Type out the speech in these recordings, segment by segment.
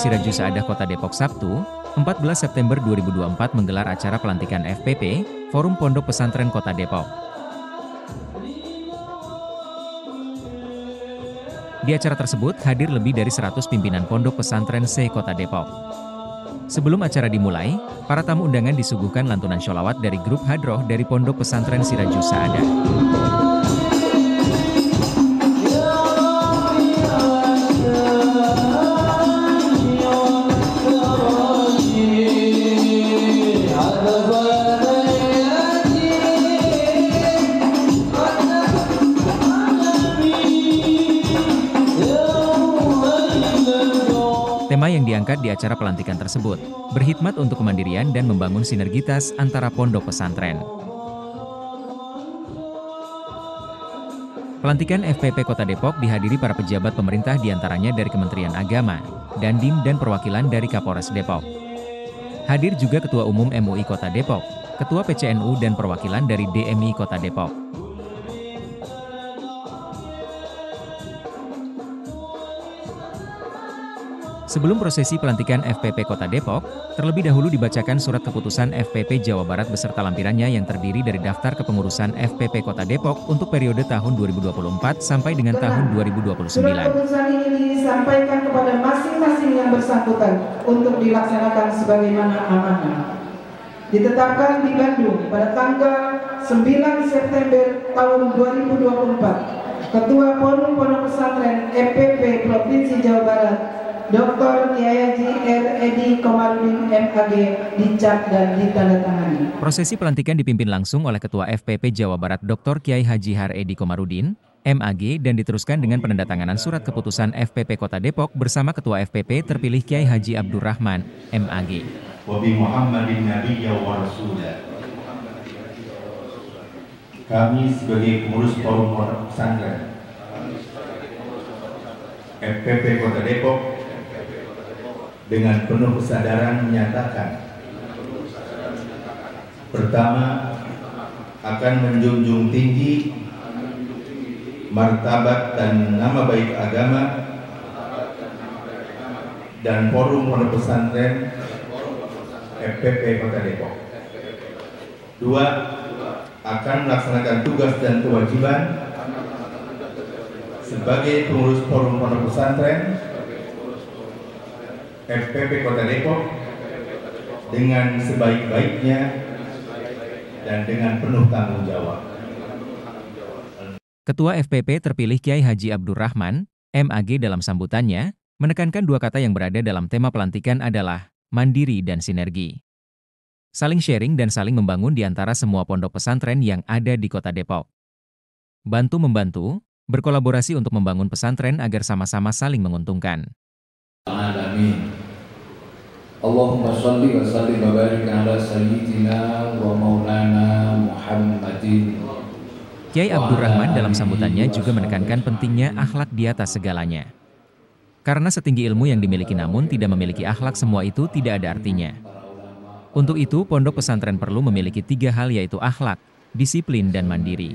Siraju Saadah Kota Depok Sabtu, 14 September 2024 menggelar acara pelantikan FPP, Forum Pondok Pesantren Kota Depok. Di acara tersebut hadir lebih dari 100 pimpinan Pondok Pesantren se-Kota Depok. Sebelum acara dimulai, para tamu undangan disuguhkan lantunan sholawat dari grup Hadroh dari Pondok Pesantren Siraju Saadah. Tema yang diangkat di acara pelantikan tersebut, berkhidmat untuk kemandirian dan membangun sinergitas antara pondok pesantren. Pelantikan FPP Kota Depok dihadiri para pejabat pemerintah diantaranya dari Kementerian Agama, Dandim dan perwakilan dari Kapolres Depok. Hadir juga Ketua Umum MUI Kota Depok, Ketua PCNU dan perwakilan dari DMI Kota Depok. Sebelum prosesi pelantikan FPP Kota Depok, terlebih dahulu dibacakan surat keputusan FPP Jawa Barat beserta lampirannya yang terdiri dari daftar kepengurusan FPP Kota Depok untuk periode tahun 2024 sampai dengan tahun 2029. Surat keputusan ini disampaikan kepada masing-masing yang bersangkutan untuk dilaksanakan sebagaimana amanah. Ditetapkan di Bandung pada tanggal 9 September tahun 2024, Ketua Forum Pondok Pesantren FPP Provinsi Jawa Barat, Dr. Kiai Haji R. Edi Komarudin MAG dicap dan ditandatangani. Prosesi pelantikan dipimpin langsung oleh Ketua FPP Jawa Barat Dr. Kiai Haji R. Edi Komarudin MAG dan diteruskan dengan penandatanganan surat keputusan FPP Kota Depok bersama Ketua FPP terpilih Kiai Haji Abdurrahman MAG. Wabi Muhammadin Nabiyya wa Rasulah. Kami sebagai pengurus Forum Pondok Pesantren FPP Kota Depok dengan penuh kesadaran menyatakan, pertama, akan menjunjung tinggi martabat dan nama baik agama dan Forum Pondok Pesantren FPP Kota Depok. Dua, akan melaksanakan tugas dan kewajiban sebagai pengurus Forum Pondok Pesantren FPP Kota Depok dengan sebaik-baiknya dan dengan penuh tanggung jawab. Ketua FPP terpilih Kiai Haji Abdurrahman MAG dalam sambutannya menekankan dua kata yang berada dalam tema pelantikan adalah mandiri dan sinergi. Saling sharing dan saling membangun di antara semua pondok pesantren yang ada di Kota Depok. Bantu-membantu, berkolaborasi untuk membangun pesantren agar sama-sama saling menguntungkan. Amin. Allahumma sholli wa sallim wa barik ala sayyidina wa maulana Muhammadin. Kiai Abdurrahman dalam sambutannya juga menekankan pentingnya akhlak di atas segalanya. Karena setinggi ilmu yang dimiliki namun tidak memiliki akhlak, semua itu tidak ada artinya. Untuk itu, pondok pesantren perlu memiliki 3 hal, yaitu akhlak, disiplin, dan mandiri.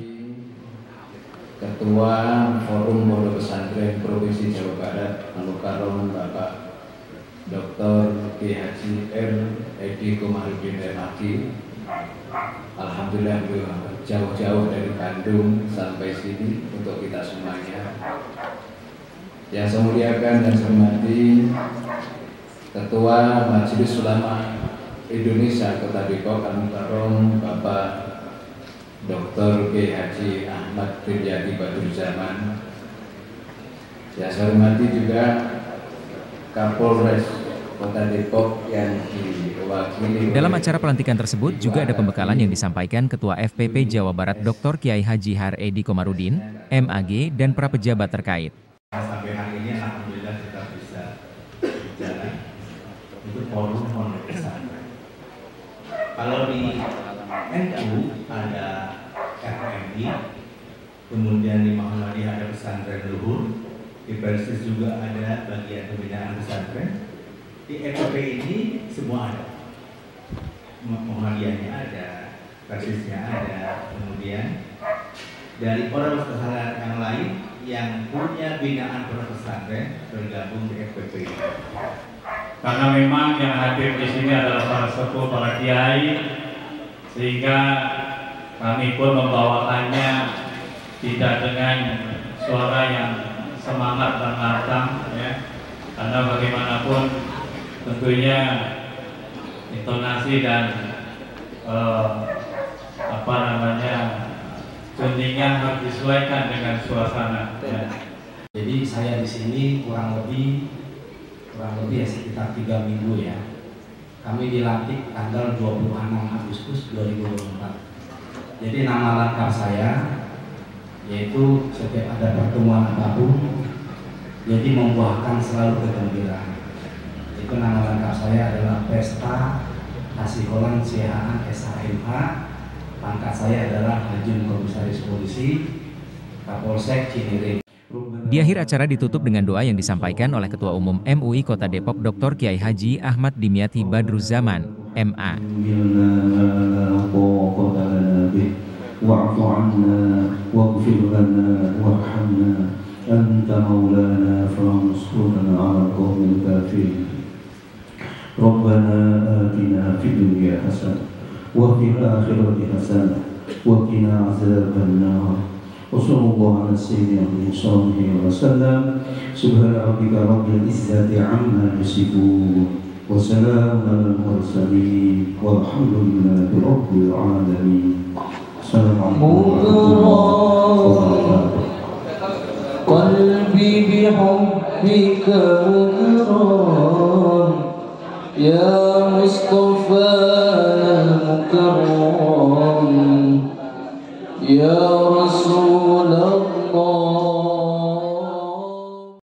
Ketua Forum Pondok Pesantren Provinsi Jawa Barat Al-Mukarram Bapak Dr. Kiai Haji R. Edi Komarudin MAG. Alhamdulillah jauh-jauh dari Bandung sampai sini untuk kita semuanya. Yang saya muliakan dan saya hormati Ketua Majelis Ulama Indonesia Kota Depok Al-Mukarram Bapak Dr. Kiai Haji Ahmad Firyadi Badruzzaman. Yang saya hormati juga Kapolres Kota Depok yang diwakili. Dalam acara pelantikan tersebut juga ada pembekalan yang disampaikan Ketua FPP Jawa Barat Dr. Kiai Haji R. Edi Komarudin MAG dan para pejabat terkait. Sampai hari ini alhamdulillah kita bisa berjalan untuk Forum Pondok Pesantren. Kalau di NU ada FMI, kemudian di Muhammadiyah ada pesantren luhur, di Persis juga ada bagian pembinaan pesantren. Di FPP ini semua ada, Muhammadiyahnya ada, Persisnya ada, kemudian dari orang pesantren yang lain yang punya binaan pondok pesantren bergabung di FPP. karena memang yang hadir di sini adalah para sepuh, para kiai, sehingga kami pun membawakannya tidak dengan suara yang semangat dan lantang, ya, karena bagaimanapun tentunya intonasi dan tuntingan harus disesuaikan dengan suasana. Ya. Jadi saya di sini kurang lebih ya sekitar 3 minggu ya. Kami dilantik tanggal 26 Agustus 2024. Jadi nama lengkap saya yaitu setiap ada pertemuan apapun, jadi membuahkan selalu kegembiraan. Itu nama lengkap saya adalah Pesta Hasiholan CHA SHMH. Pangkat saya adalah Hajun Komisaris Polisi Kapolsek Cinere. Di akhir acara ditutup dengan doa yang disampaikan oleh Ketua Umum MUI Kota Depok Dr. Kiai Haji Ahmad Dimyati Badruzzaman, MA. Rabbana atina fid dunya hasanah wa fil akhirati hasanah wa qina azabannar. Wassallallahu ala sayyidina Muhammadin wa sallam. Subhana rabbika rabbil izzati amma yasifun wa salamun alal mursalin walhamdulillahi rabbil alamin. Assalamualaikum warahmatullahi wabarakatuh. Qalbi bihubbika mukram ya Mustafa al-Mukarram ya Rasul